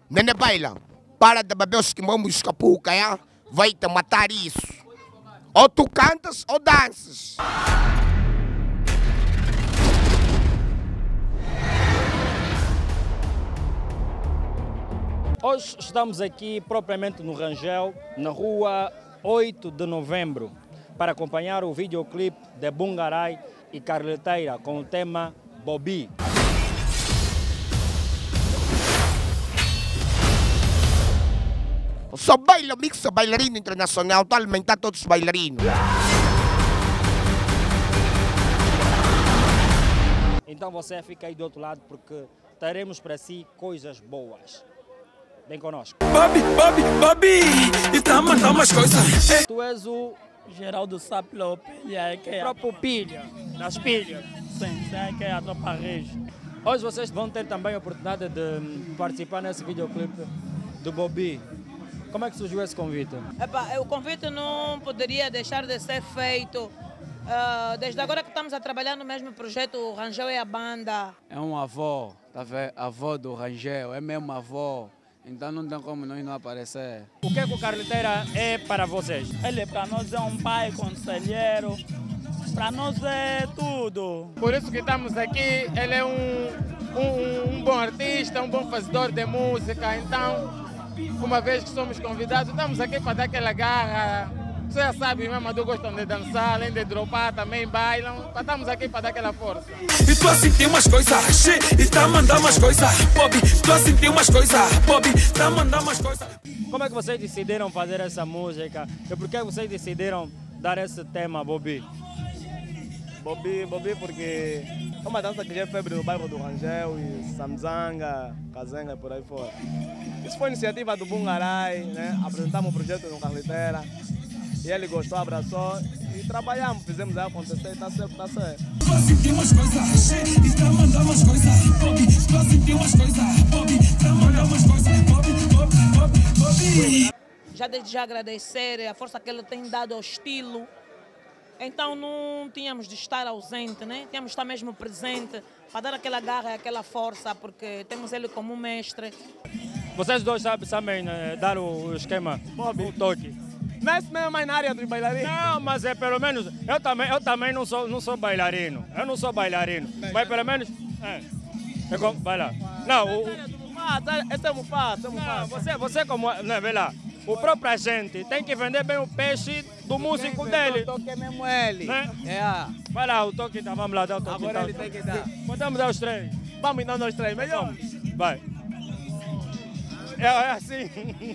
Nene baila, para de beber os quimbomos capuca, é? Vai te matar isso. Ou tu cantas ou danças. Hoje estamos aqui propriamente no Rangel, na rua 8 de novembro, para acompanhar o videoclipe de Bungarai e Carleteira com o tema Bobi. Só baila mixa bailarino internacional, tá alimentar todos os bailarinos. Então você fica aí do outro lado porque teremos para si coisas boas. Vem conosco. Bobi, e tá mandando umas coisas. Tu és o Geraldo Saplo, pilha, que é próprio pilha, das pilhas. sim, que é a tropa rege. Hoje vocês vão ter também a oportunidade de participar nesse videoclipe do Bobi. Como é que surgiu esse convite? O convite não poderia deixar de ser feito. Desde agora que estamos a trabalhar no mesmo projeto, o Rangel é a banda. É um avô, tá vendo? Avô do Rangel, é mesmo avô. Então não tem como nós não aparecer. O que o Carleteira é para vocês? Ele para nós é um pai, conselheiro, para nós é tudo. Por isso que estamos aqui, ele é um bom artista, um bom fazedor de música, então, uma vez que somos convidados, estamos aqui para dar aquela garra. Você já sabe mesmo, eu gostam de dançar, além de dropar, também bailam. Estamos aqui para dar aquela força. E tu a sentir umas coisas, e tá mandando umas coisas. Bobi, tu a sentir umas coisas, Bobi, tá mandando umas coisas. Como é que vocês decidiram fazer essa música? E por que vocês decidiram dar esse tema, Bobi? Bobi porque é uma dança que já é febre no bairro do Rangel e Samzanga, Kazenga e por aí fora. Isso foi iniciativa do Bungarai, né? Apresentamos o projeto no Carleteira e ele gostou, abraçou e trabalhamos, fizemos aí acontecer e está certo, está certo. Tu a sentir umas coisas, e tá mandando umas coisas. Bobi, tu a sentir umas coisas, Bobi, tá mandando umas coisas. Bobi. Já desde já agradecer a força que ele tem dado ao estilo. Então não tínhamos de estar ausente, né? Tínhamos de estar mesmo presente para dar aquela garra e aquela força, porque temos ele como mestre. Vocês dois sabem dar o esquema, o toque. Nesse mesmo mais na área dos bailarinos. Não, mas é pelo menos, eu também não sou bailarino. Eu não sou bailarino, mas pelo menos, vai lá. Não, Esse é o Mufasa, você como, não, vê lá. O próprio agente tem que vender bem o peixe do músico dele. O toque é mesmo ele. Né? É. Vai lá, o toque, tá, vamos lá, dá o toque. Agora ele tem que dar. Podemos dar os três. Vamos então nós três, melhor. Vai. É assim.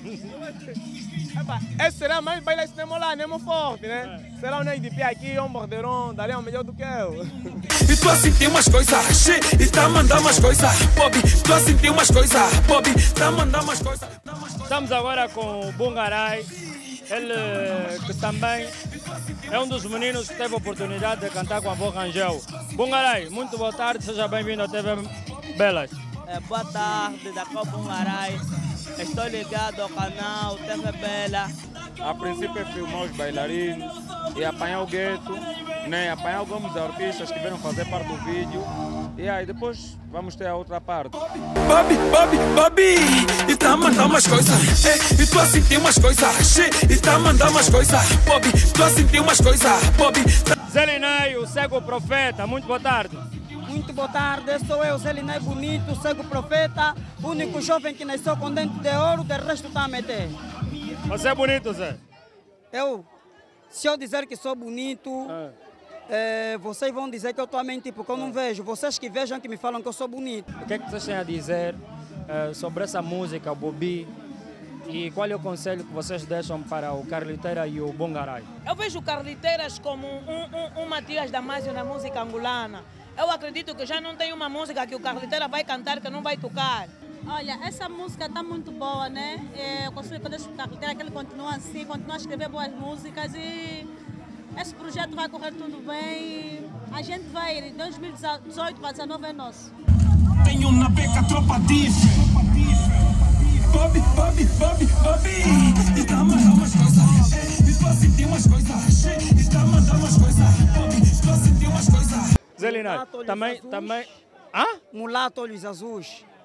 Esse será mais baila esse nemo lá, nemo forte, né? Será um de pé aqui, um borderão, daria um melhor do que eu. E tu a sentir umas coisas, e tá mandando umas coisas. Bobi, tu a sentir umas coisas, Bobi, tá mandando umas coisas. Estamos agora com o Bungarai, ele que também é um dos meninos que teve a oportunidade de cantar com a avó Rangel. Bungarai, muito boa tarde, seja bem-vindo à TV Belas. Boa tarde, daqui ao Bungarai. Estou ligado ao canal TV Bela. A princípio é filmar os bailarinos e apanhar o gueto, né? Apanhar alguns artistas que vieram fazer parte do vídeo. E aí depois vamos ter a outra parte. Bobi, e tá mandando umas coisas. E tu a sentir umas coisas, e tá mandando umas coisas. Bobi, tu a sentir umas coisas, Bobi. Zelinay, o cego profeta, muito boa tarde. Muito boa tarde, sou eu, Zelinay Bonito, cego profeta, único jovem que nasceu com dente de ouro, de resto está a meter. Você é bonito, Zé? Se eu dizer que sou bonito, vocês vão dizer que eu estou a mentir, porque eu não vejo. Vocês que vejam que me falam que eu sou bonito. O que é que vocês têm a dizer sobre essa música, o Bobi? E qual é o conselho que vocês deixam para o Carleteira e o Bungarai? Eu vejo o Carleteiras como um Matias Damasio na música angolana. Eu acredito que já não tem uma música que o Carleteira vai cantar que não vai tocar. Olha, essa música está muito boa, né? Eu consigo que o Carleteira que ele continua assim, continua a escrever boas músicas e esse projeto vai correr tudo bem. A gente vai ir em 2018 para 2019 é nosso. Tenho na beca tropa diff. Bobi, e tá mandando umas coisas. E tu a sentir umas coisas, e tá mandando umas coisas. Bobi, tu a sentir umas coisas. Zelinay, também... Mulato, olhos azuis.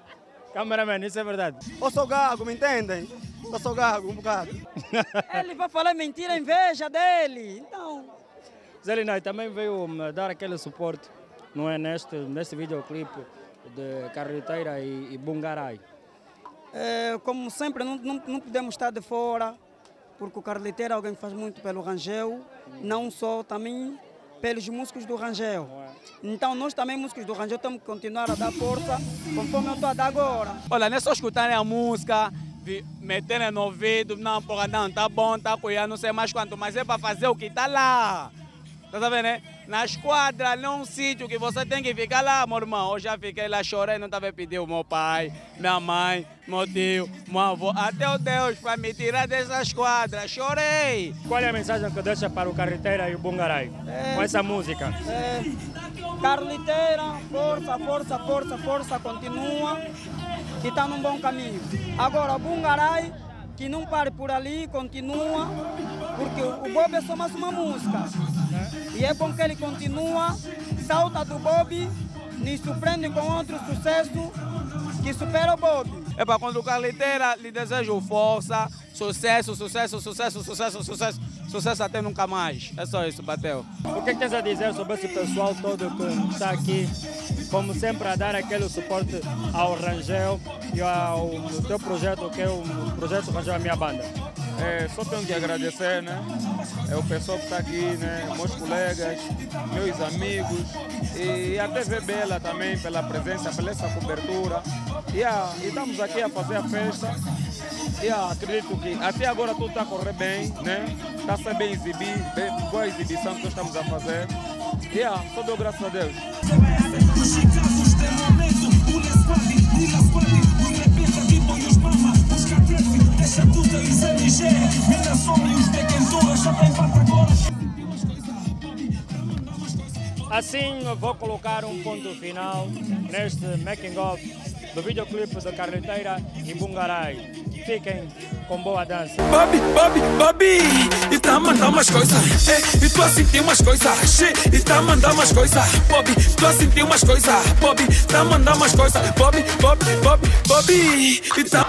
Cameraman, isso é verdade. Eu sou gago, me entendem? Eu sou gago, um bocado. Ele vai falar mentira, inveja dele. Então... Zelinay também veio dar aquele suporte, não é, neste videoclipe de Carreteira e Bungarai. Como sempre, não podemos estar de fora, porque o Carreteira alguém faz muito pelo Rangel, não só, também pelos músicos do Rangel. Então nós também, músicos do Rangel, temos que continuar a dar força, conforme eu estou a dar agora. Olha, não é só escutarem a música, meterem no ouvido, não, porra, não, tá bom, tá apoiando, não sei mais quanto, mas é para fazer o que está lá. Tá sabendo, né? Na esquadra, não é um sítio que você tem que ficar lá, meu irmão. Eu já fiquei lá, chorei, não estava pedindo o meu pai, minha mãe, meu tio, meu avô, até o Deus para me tirar dessa esquadra. Chorei! Qual é a mensagem que deixa para o Carreteira e o Bungarai com essa música? Carreteira, força, força, força, força, continua, que está num bom caminho. Agora, o Bungarai, que não pare por ali, continua, porque o Bob é só mais uma música. E é bom que ele continua, salta do Bob, nos surpreende com outro sucesso que supera o Bob. É para quando o Carreteira lhe desejo força, sucesso, sucesso, sucesso, sucesso, sucesso, sucesso até nunca mais. É só isso, bateu. O que tens a dizer sobre esse pessoal todo que está aqui, como sempre, a dar aquele suporte ao Rangel e ao teu projeto, que é o projeto Rangel, a minha banda? Só tenho que agradecer, né? É o pessoal que está aqui, né? Meus colegas, meus amigos e a TV Bela também pela presença, pela essa cobertura. E estamos aqui a fazer a festa. E acredito que até agora tudo está a correr bem, né? Está a ser bem exibido, boa a exibição que nós estamos a fazer. E só dou graças a Deus. Assim vou colocar um ponto final neste making of do videoclipe de Carreteira e Bungarai. Fiquem com boa dança. Babi, e tá a mandar umas coisas. E tu a sentir umas coisas. E tá a mandar umas coisas. Bobi, tu a sentir umas coisas. Bobi, tá a mandar umas coisas. Bobi, e tá